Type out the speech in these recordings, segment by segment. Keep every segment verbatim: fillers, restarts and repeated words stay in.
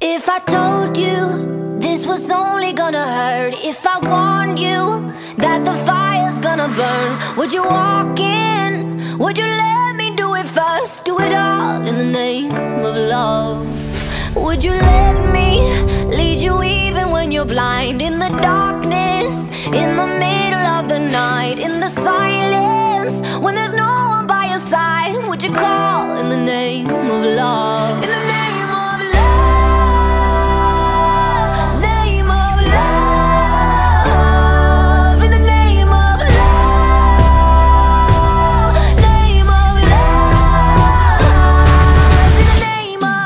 If I told you this was only gonna hurt, if I warned you that the fire's gonna burn, would you walk in? Would you let me do it first? Do it all in the name of love. Would you let me lead you even when you're blind? In the darkness, in the middle of the night, in the silence, when there's no one by your side, would you call in the name of love? In the name of love, name of love, in the name of love, name of love, in the name of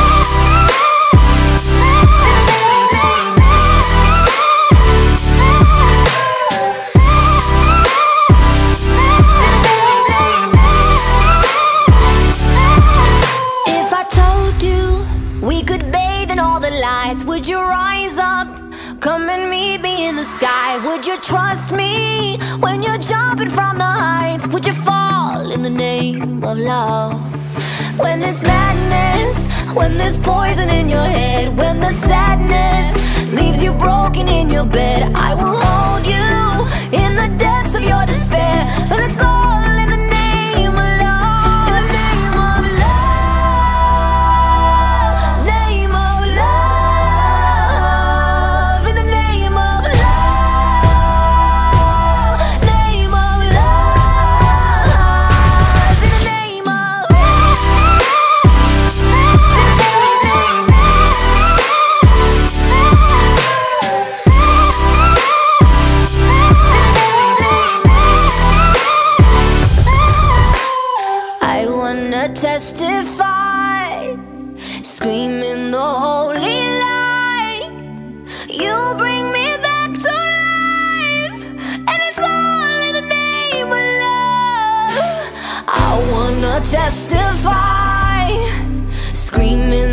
would you rise up, come and meet me in the sky? Would you trust me when you're jumping from the heights? Would you fall in the name of love? When there's madness, when there's poison in your head, when the sadness leaves you broken in your bed, I will hold you in the depths of your despair. But it's all in the name of love. In the name of love, name of love. Testify, screaming the holy light. You bring me back to life, and it's all in the name of love. I wanna testify, screaming